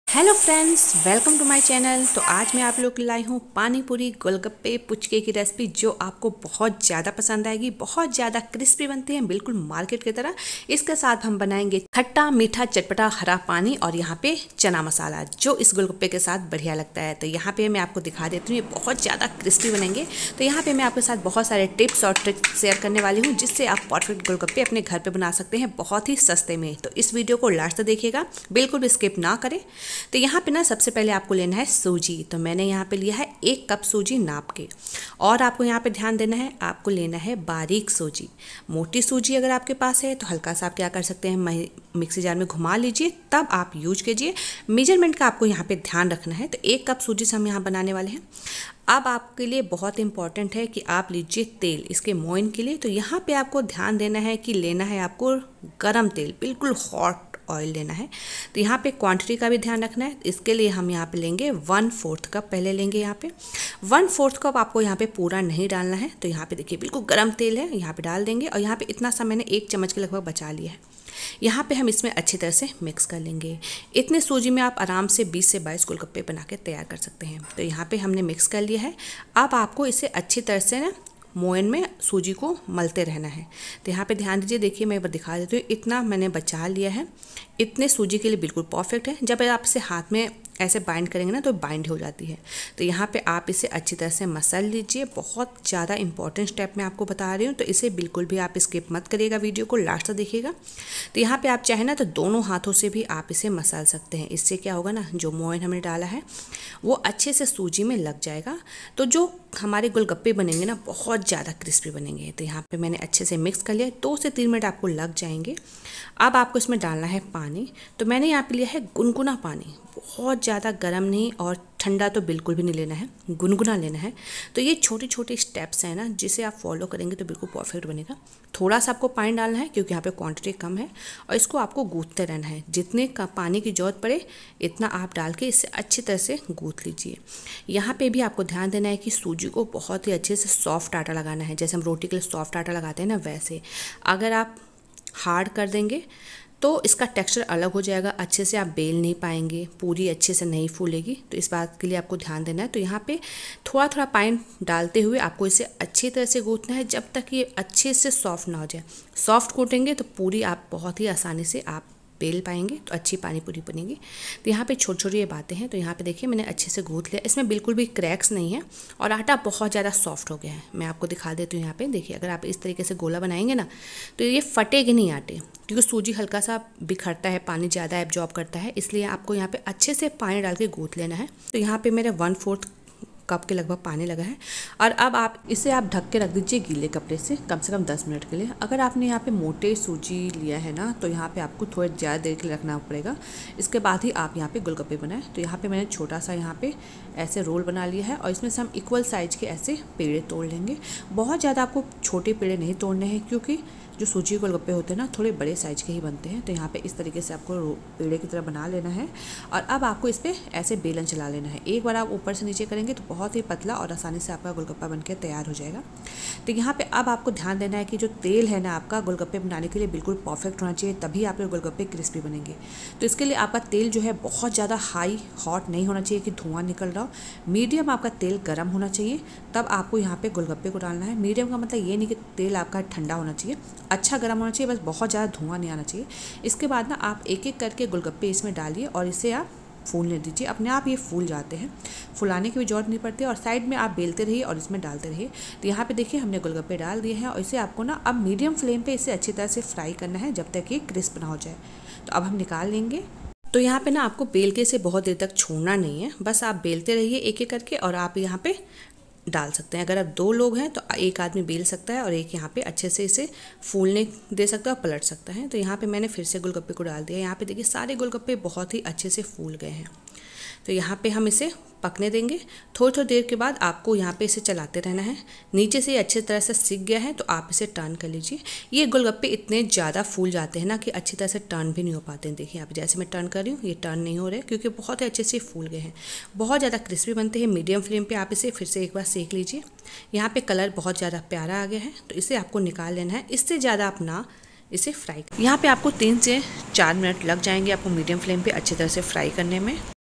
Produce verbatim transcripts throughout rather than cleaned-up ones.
Hello friends, welcome to my channel. तो आज मैं आप लोग के लाई हूँ पानी पूरी गोलगप्पे पुचके की रेसिपी, जो आपको बहुत ज़्यादा पसंद आएगी। बहुत ज़्यादा क्रिस्पी बनते हैं, बिल्कुल मार्केट की तरह। इसके साथ हम बनाएंगे खट्टा मीठा चटपटा हरा पानी और यहाँ पे चना मसाला, जो इस गोलगप्पे के साथ बढ़िया लगता है। तो यहाँ पे मैं आपको दिखा देती हूँ, ये बहुत ज़्यादा क्रिस्पी बनेंगे। तो यहाँ पे मैं आपके साथ बहुत सारे टिप्स और ट्रिक्स शेयर करने वाली हूँ, जिससे आप परफेक्ट गोलगप्पे अपने घर पे बना सकते हैं बहुत ही सस्ते में। तो इस वीडियो को लास्ट तक देखिएगा, बिल्कुल भी स्किप ना करें। तो यहाँ पे ना सबसे पहले आपको लेना है सूजी। तो मैंने यहाँ पे लिया है एक कप सूजी नाप के। और आपको यहाँ पे ध्यान देना है, आपको लेना है बारीक सूजी। मोटी सूजी अगर आपके पास है तो हल्का सा आप क्या कर सकते हैं, मिक्सी जार में घुमा लीजिए, तब आप यूज कीजिए। मेजरमेंट का आपको यहाँ पे ध्यान रखना है। तो एक कप सूजी से हम यहाँ बनाने वाले हैं। अब आपके लिए बहुत इंपॉर्टेंट है कि आप लीजिए तेल इसके मोइन के लिए। तो यहाँ पे आपको ध्यान देना है कि लेना है आपको गरम तेल, बिल्कुल हॉट ऑयल लेना है। तो यहाँ पे क्वांटिटी का भी ध्यान रखना है। इसके लिए हम यहाँ पे लेंगे वन फोर्थ कप पहले लेंगे। यहाँ पे वन फोर्थ कप आपको यहाँ पे पूरा नहीं डालना है। तो यहाँ पे देखिए बिल्कुल गर्म तेल है, यहाँ पे डाल देंगे। और यहाँ पे इतना सा मैंने एक चम्मच के लगभग बचा लिया है। यहाँ पे हम इसमें अच्छी तरह से मिक्स कर लेंगे। इतने सूजी में आप आराम से बीस से बाईस गोलगप्पे बना के तैयार कर सकते हैं। तो यहाँ पे हमने मिक्स कर लिया है। अब आपको इसे अच्छी तरह से ना मोयन में सूजी को मलते रहना है। तो यहाँ पे ध्यान दीजिए, देखिए मैं एक बार दिखा देती हूँ, इतना मैंने बचा लिया है। इतने सूजी के लिए बिल्कुल परफेक्ट है। जब आप इसे हाथ में ऐसे बाइंड करेंगे ना तो बाइंड हो जाती है। तो यहाँ पे आप इसे अच्छी तरह से मसल लीजिए। बहुत ज़्यादा इंपॉर्टेंट स्टेप मैं आपको बता रही हूँ, तो इसे बिल्कुल भी आप स्किप मत करिएगा, वीडियो को लास्ट तक देखिएगा। तो यहाँ पे आप चाहे ना तो दोनों हाथों से भी आप इसे मसल सकते हैं। इससे क्या होगा ना, जो मोयन हमने डाला है वो अच्छे से सूजी में लग जाएगा। तो जो हमारे गोलगप्पे बनेंगे ना बहुत ज़्यादा क्रिस्पी बनेंगे। तो यहाँ पे मैंने अच्छे से मिक्स कर लिया। दो से तीन मिनट आपको लग जाएंगे। अब आपको इसमें डालना है पानी। तो मैंने यहाँ पे लिया है गुनगुना पानी, बहुत ज़्यादा गर्म नहीं और ठंडा तो बिल्कुल भी नहीं लेना है, गुनगुना लेना है। तो ये छोटी छोटी स्टेप्स हैं ना, जिसे आप फॉलो करेंगे तो बिल्कुल परफेक्ट बनेगा। थोड़ा सा आपको पानी डालना है क्योंकि यहाँ पे क्वांटिटी कम है, और इसको आपको गूँथते रहना है। जितने का पानी की ज़रूरत पड़े इतना आप डाल के इसे अच्छी तरह से गूँथ लीजिए। यहाँ पे भी आपको ध्यान देना है कि सूजी को बहुत ही अच्छे से सॉफ्ट आटा लगाना है। जैसे हम रोटी के लिए सॉफ्ट आटा लगाते हैं ना, वैसे अगर आप हार्ड कर देंगे तो इसका टेक्सचर अलग हो जाएगा, अच्छे से आप बेल नहीं पाएंगे, पूरी अच्छे से नहीं फूलेगी। तो इस बात के लिए आपको ध्यान देना है। तो यहाँ पे थोड़ा थोड़ा पानी डालते हुए आपको इसे अच्छी तरह से गूँथना है, जब तक ये अच्छे से सॉफ्ट ना हो जाए। सॉफ्ट गूँथेंगे तो पूरी आप बहुत ही आसानी से आप बेल पाएंगे, तो अच्छी पानी पूरी बनेगी। तो यहाँ पे छोटी छोटी ये बातें हैं। तो यहाँ पे देखिए मैंने अच्छे से गूँथ लिया, इसमें बिल्कुल भी क्रैक्स नहीं है और आटा बहुत ज़्यादा सॉफ्ट हो गया है। मैं आपको दिखा देती हूँ। यहाँ पे देखिए, अगर आप इस तरीके से गोला बनाएंगे ना तो ये फटेगी नहीं आटे, क्योंकि सूजी हल्का सा बिखरता है, पानी ज़्यादा एब्जॉर्ब करता है, इसलिए आपको यहाँ पे अच्छे से पानी डाल के गूँथ लेना है। तो यहाँ पे मेरे वन फोर्थ कप के लगभग पानी लगा है। और अब आप इसे आप ढक के रख दीजिए गीले कपड़े से कम से कम दस मिनट के लिए। अगर आपने यहाँ पे मोटे सूजी लिया है ना तो यहाँ पे आपको थोड़ी ज़्यादा देर के लिए रखना पड़ेगा। इसके बाद ही आप यहाँ पे गोलगप्पे बनाएं। तो यहाँ पे मैंने छोटा सा यहाँ पे ऐसे रोल बना लिया है, और इसमें से हम इक्वल साइज के ऐसे पेड़े तोड़ लेंगे। बहुत ज़्यादा आपको छोटे पेड़े नहीं तोड़ने हैं, क्योंकि जो सूजी गोलगप्पे होते हैं ना थोड़े बड़े साइज के ही बनते हैं। तो यहाँ पे इस तरीके से आपको पेड़े की तरह बना लेना है। और अब आपको इस पर ऐसे बेलन चला लेना है। एक बार आप ऊपर से नीचे करेंगे तो बहुत ही पतला और आसानी से आपका गोलगप्पा बनकर तैयार हो जाएगा। तो यहाँ पे अब आपको ध्यान देना है कि जो तेल है ना आपका गोलगप्पे बनाने के लिए बिल्कुल परफेक्ट होना चाहिए, तभी आपके गोलगप्पे क्रिस्पी बनेंगे। तो इसके लिए आपका तेल जो है बहुत ज़्यादा हाई हॉट नहीं होना चाहिए कि धुआं निकल रहा हो। मीडियम आपका तेल गर्म होना चाहिए, तब आपको यहाँ पे गोलगप्पे को डालना है। मीडियम का मतलब ये नहीं कि तेल आपका ठंडा होना चाहिए, अच्छा गर्म होना चाहिए, बस बहुत ज़्यादा धुआं नहीं आना चाहिए। इसके बाद ना आप एक एक करके गोलगप्पे इसमें डालिए और इसे आप फूलने दीजिए। अपने आप ये फूल जाते हैं, फुलाने की भी जरूरत नहीं पड़ती। और साइड में आप बेलते रहिए और इसमें डालते रहिए। तो यहाँ पे देखिए हमने गोलगप्पे डाल दिए हैं, और इसे आपको ना अब मीडियम फ्लेम पे इसे अच्छी तरह से फ्राई करना है, जब तक ये क्रिस्प ना हो जाए। तो अब हम निकाल लेंगे। तो यहाँ पे ना आपको बेल के इसे बहुत देर तक छोड़ना नहीं है, बस आप बेलते रहिए एक एक करके, और आप यहाँ पे डाल सकते हैं। अगर आप दो लोग हैं तो एक आदमी बेल सकता है और एक यहाँ पे अच्छे से इसे फूलने दे सकता है और पलट सकता है। तो यहाँ पे मैंने फिर से गोलगप्पे को डाल दिया। यहाँ पे देखिए सारे गोलगप्पे बहुत ही अच्छे से फूल गए हैं। तो यहाँ पे हम इसे पकने देंगे। थोड़ी थोड़ी देर के बाद आपको यहाँ पे इसे चलाते रहना है। नीचे से अच्छी तरह से सिक गया है तो आप इसे टर्न कर लीजिए। ये गोलगप्पे इतने ज़्यादा फूल जाते हैं ना कि अच्छी तरह से टर्न भी नहीं हो पाते हैं। देखिए यहाँ पे जैसे मैं टर्न कर रही हूँ ये टर्न नहीं हो रहे, क्योंकि बहुत ही अच्छे से फूल गए हैं। बहुत ज़्यादा क्रिस्पी बनते हैं। मीडियम फ्लेम पर आप इसे फिर से एक बार सेक लीजिए। यहाँ पर कलर बहुत ज़्यादा प्यारा आ गया है, तो इसे आपको निकाल लेना है। इससे ज़्यादा आप ना इसे फ्राई। यहाँ पे आपको तीन से चार मिनट लग जाएंगे आपको मीडियम फ्लेम पे अच्छी तरह से फ्राई करने में।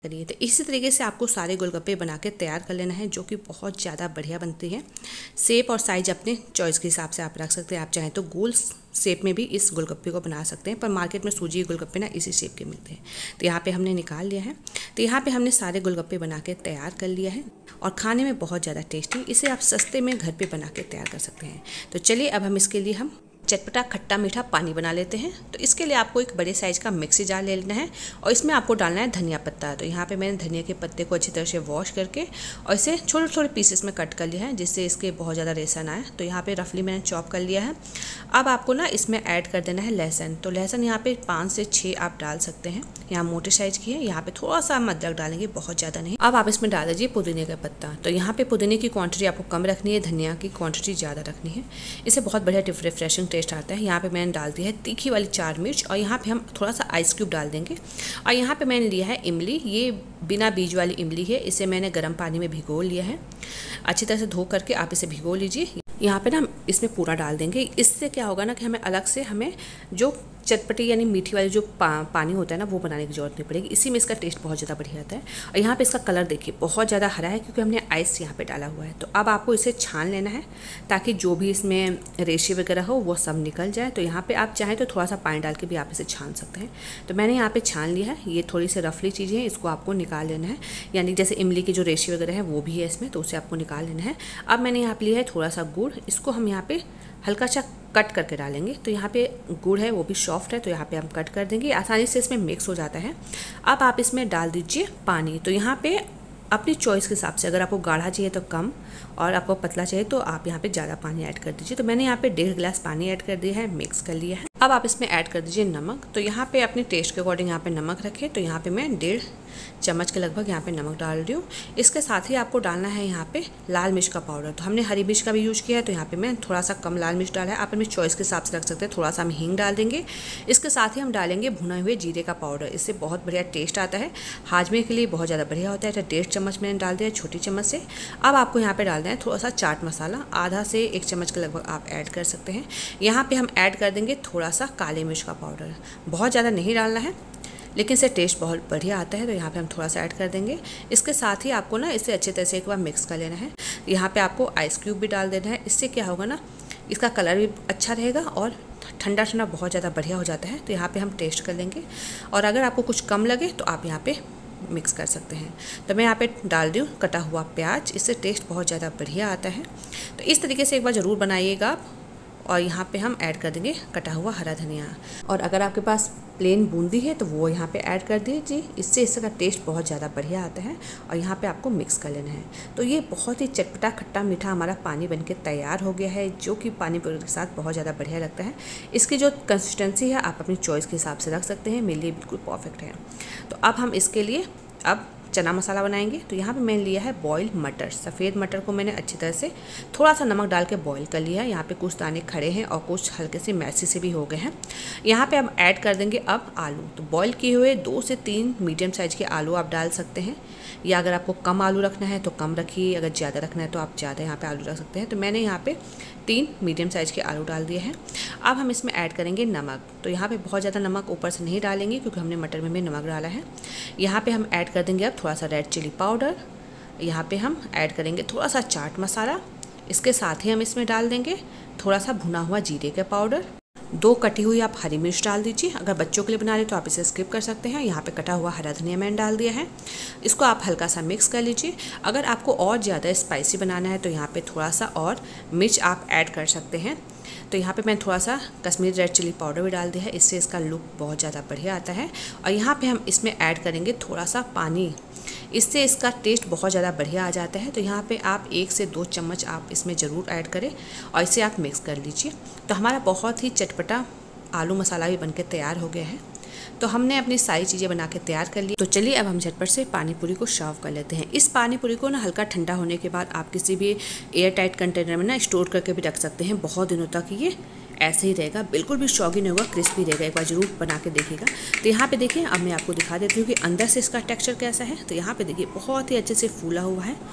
करिए। तो इसी तरीके से आपको सारे गोलगप्पे बना के तैयार कर लेना है, जो कि बहुत ज़्यादा बढ़िया बनती है। शेप और साइज अपने चॉइस के हिसाब से आप रख सकते हैं। आप चाहें तो गोल शेप में भी इस गोलगप्पे को बना सकते हैं, पर मार्केट में सूजी गोलगप्पे ना इसी शेप के मिलते हैं। तो यहाँ पे हमने निकाल लिया है। तो यहाँ पे हमने सारे गोलगप्पे बना के तैयार कर लिया है और खाने में बहुत ज़्यादा टेस्टी, इसे आप सस्ते में घर पे बना के तैयार कर सकते हैं। तो चलिए अब हम इसके लिए हम चटपटा खट्टा मीठा पानी बना लेते हैं। तो इसके लिए आपको एक बड़े साइज़ का मिक्सी जार ले लेना है और इसमें आपको डालना है धनिया पत्ता। तो यहाँ पे मैंने धनिया के पत्ते को अच्छी तरह से वॉश करके और इसे छोटे छोटे पीसेस में कट कर लिया है, जिससे इसके बहुत ज़्यादा रेसा ना आए। तो यहाँ पे रफली मैंने चॉप कर लिया है। अब आपको ना इसमें ऐड कर देना है लहसुन। तो लहसुन यहाँ पे पाँच से छः आप डाल सकते हैं। यहाँ मोटे साइज़ की है। यहाँ पे थोड़ा सा हम अदरक डालेंगे, बहुत ज़्यादा नहीं। अब आप इसमें डाल दीजिए पुदीने का पत्ता। तो यहाँ पे पुदीने की क्वांटिटी आपको कम रखनी है, धनिया की क्वांटिटी ज़्यादा रखनी है। इससे बहुत बढ़िया रिफ्रेशिंग टेस्ट आता है। यहाँ पे मैंने डाल दी है तीखी वाली चार मिर्च और यहाँ पे हम थोड़ा सा आइस क्यूब डाल देंगे। और यहाँ पे मैंने लिया है इमली, ये बिना बीज वाली इमली है। इसे मैंने गर्म पानी में भिगो लिया है। अच्छी तरह से धो करके आप इसे भिगो लीजिए। यहाँ पे ना इसमें पूरा डाल देंगे। इससे क्या होगा ना कि हमें अलग से हमें जो चटपटी यानी मीठी वाली जो पा, पानी होता है ना, वो बनाने की जरूरत नहीं पड़ेगी। इसी में इसका टेस्ट बहुत ज़्यादा बढ़िया आता है। और यहाँ पे इसका कलर देखिए बहुत ज़्यादा हरा है, क्योंकि हमने आइस यहाँ पे डाला हुआ है। तो अब आपको इसे छान लेना है, ताकि जो भी इसमें रेशे वगैरह हो वो सब निकल जाए। तो यहाँ पे आप चाहें तो थोड़ा सा पानी डाल के भी आप इसे छान सकते हैं। तो मैंने यहाँ पे छान लिया है। ये थोड़ी सी रफली चीज़ें हैं, इसको आपको निकाल लेना है। यानी जैसे इमली के जो रेशे वगैरह है वो भी है इसमें, तो उसे आपको निकाल लेना है। अब मैंने यहाँ पे लिया है थोड़ा सा गुड़। इसको हम यहाँ पे हल्का सा कट करके डालेंगे। तो यहाँ पे गुड़ है वो भी सॉफ्ट है, तो यहाँ पे हम कट कर देंगे। आसानी से इसमें मिक्स हो जाता है। अब आप इसमें डाल दीजिए पानी। तो यहाँ पे अपनी चॉइस के हिसाब से, अगर आपको गाढ़ा चाहिए तो कम और आपको पतला चाहिए तो आप यहाँ पे ज़्यादा पानी ऐड कर दीजिए। तो मैंने यहाँ पे डेढ़ गिलास पानी ऐड कर दिया है, मिक्स कर लिया है। अब आप इसमें ऐड कर दीजिए नमक। तो यहाँ पे अपने टेस्ट के अकॉर्डिंग यहाँ पे नमक रखें। तो यहाँ पे मैं डेढ़ चम्मच के लगभग यहाँ पे नमक डाल रही हूँ। इसके साथ ही आपको डालना है यहाँ पे लाल मिर्च का पाउडर। तो हमने हरी मिर्च का भी यूज़ किया है, तो यहाँ पे मैं थोड़ा सा कम लाल मिर्च डाला है। आप अपनी चॉइस के हिसाब से रख सकते हैं। थोड़ा सा हम हींग डाल देंगे। इसके साथ ही हम डालेंगे भुना हुए जीरे का पाउडर। इससे बहुत बढ़िया टेस्ट आता है, हाजमे के लिए बहुत ज़्यादा बढ़िया होता है। तो डेढ़ चम्मच मैंने डाल दिया छोटी चम्मच से। अब आपको यहाँ पे डालना है थोड़ा सा चाट मसाला, आधा से एक चम्मच के लगभग आप ऐड कर सकते हैं। यहाँ पे हम ऐड कर देंगे थोड़ा सा काले मिर्च का पाउडर। बहुत ज़्यादा नहीं डालना है, लेकिन इससे टेस्ट बहुत बढ़िया आता है। तो यहाँ पे हम थोड़ा सा ऐड कर देंगे। इसके साथ ही आपको ना इसे अच्छे तरह से एक बार मिक्स कर लेना है। यहाँ पे आपको आइस क्यूब भी डाल देना है। इससे क्या होगा ना, इसका कलर भी अच्छा रहेगा और ठंडा ठंडा बहुत ज़्यादा बढ़िया हो जाता है। तो यहाँ पे हम टेस्ट कर लेंगे, और अगर आपको कुछ कम लगे तो आप यहाँ पे मिक्स कर सकते हैं। तो मैं यहाँ पे डाल दी हूँ कटा हुआ प्याज। इससे टेस्ट बहुत ज़्यादा बढ़िया आता है। तो इस तरीके से एक बार ज़रूर बनाइएगा आप। और यहाँ पे हम ऐड कर देंगे कटा हुआ हरा धनिया। और अगर आपके पास प्लेन बूंदी है तो वो यहाँ पे ऐड कर दीजिए। इससे इसका टेस्ट बहुत ज़्यादा बढ़िया आता है। और यहाँ पे आपको मिक्स कर लेना है। तो ये बहुत ही चटपटा खट्टा मीठा हमारा पानी बनके तैयार हो गया है, जो कि पानी पूरी के साथ बहुत ज़्यादा बढ़िया लगता है। इसकी जो कंसिस्टेंसी है आप अपनी चॉइस के हिसाब से रख सकते हैं। मेरे लिए बिल्कुल परफेक्ट है। तो अब हम इसके लिए अब चना मसाला बनाएंगे। तो यहाँ पे मैंने लिया है बॉइल्ड मटर। सफ़ेद मटर को मैंने अच्छी तरह से थोड़ा सा नमक डाल के बॉईल कर लिया है। यहाँ पे कुछ दाने खड़े हैं और कुछ हल्के से मैसी से भी हो गए हैं। यहाँ पे हम ऐड कर देंगे अब आलू। तो बॉईल किए हुए दो से तीन मीडियम साइज़ के आलू आप डाल सकते हैं, या अगर आपको कम आलू रखना है तो कम रखिए, अगर ज़्यादा रखना है तो आप ज़्यादा यहाँ पे आलू रख सकते हैं। तो मैंने यहाँ पे तीन मीडियम साइज़ के आलू डाल दिए हैं। अब हम इसमें ऐड करेंगे नमक। तो यहाँ पे बहुत ज़्यादा नमक ऊपर से नहीं डालेंगे, क्योंकि हमने मटर में भी नमक डाला है। यहाँ पे हम ऐड कर देंगे अब थोड़ा सा रेड चिली पाउडर। यहाँ पे हम ऐड करेंगे थोड़ा सा चाट मसाला। इसके साथ ही हम इसमें डाल देंगे थोड़ा सा भुना हुआ जीरे का पाउडर। दो कटी हुई आप हरी मिर्च डाल दीजिए। अगर बच्चों के लिए बना रहे तो आप इसे स्किप कर सकते हैं। यहाँ पे कटा हुआ हरा धनिया मैंने डाल दिया है। इसको आप हल्का सा मिक्स कर लीजिए। अगर आपको और ज़्यादा स्पाइसी बनाना है तो यहाँ पे थोड़ा सा और मिर्च आप ऐड कर सकते हैं। तो यहाँ पे मैं थोड़ा सा कश्मीरी रेड चिली पाउडर भी डाल दिया है। इससे इसका लुक बहुत ज़्यादा बढ़िया आता है। और यहाँ पे हम इसमें ऐड करेंगे थोड़ा सा पानी। इससे इसका टेस्ट बहुत ज़्यादा बढ़िया आ जाता है। तो यहाँ पे आप एक से दो चम्मच आप इसमें ज़रूर ऐड करें और इसे आप मिक्स कर लीजिए। तो हमारा बहुत ही चटपटा आलू मसाला भी बनकर तैयार हो गया है। तो हमने अपनी सारी चीज़ें बना के तैयार कर ली। तो चलिए अब हम झटपट से पानी पूरी को सर्व कर लेते हैं। इस पानी पूरी को ना हल्का ठंडा होने के बाद आप किसी भी एयर टाइट कंटेनर में ना स्टोर करके भी रख सकते हैं। बहुत दिनों तक ये ऐसे ही रहेगा, बिल्कुल भी सॉगी नहीं होगा, क्रिस्पी रहेगा। एक बार जरूर बना के देखिएगा। तो यहाँ पे देखिए, अब मैं आपको दिखा देती हूँ कि अंदर से इसका टेक्सचर कैसा है। तो यहाँ पे देखिए बहुत ही अच्छे से फूला हुआ है,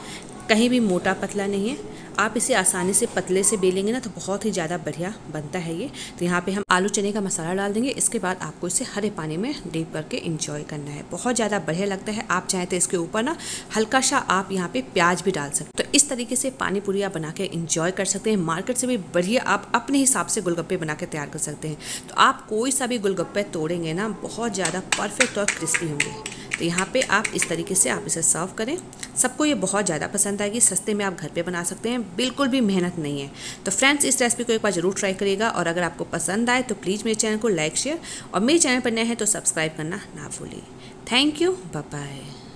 कहीं भी मोटा पतला नहीं है। आप इसे आसानी से पतले से बेलेंगे ना तो बहुत ही ज़्यादा बढ़िया बनता है ये। तो यहाँ पे हम आलू चने का मसाला डाल देंगे। इसके बाद आपको इसे हरे पानी में डीप करके इंजॉय करना है, बहुत ज़्यादा बढ़िया लगता है। आप चाहें तो इसके ऊपर ना हल्का सा आप यहाँ पे प्याज भी डाल सकते। तो इस तरीके से पानी पूरी आप बना के इंजॉय कर सकते हैं। मार्केट से भी बढ़िया आप अपने हिसाब से गोलगप्पे बना के तैयार कर सकते हैं। तो आप कोई सा भी गोलगप्पे तोड़ेंगे ना बहुत ज़्यादा परफेक्ट और क्रिस्पी होंगे। तो यहाँ पे आप इस तरीके से आप इसे सर्व करें, सबको ये बहुत ज़्यादा पसंद आएगी। सस्ते में आप घर पे बना सकते हैं, बिल्कुल भी मेहनत नहीं है। तो फ्रेंड्स, इस रेसिपी को एक बार ज़रूर ट्राई करिएगा और अगर आपको पसंद आए तो प्लीज़ मेरे चैनल को लाइक शेयर और मेरे चैनल पर नए हैं तो सब्सक्राइब करना ना भूलिए। Thank you, bye bye.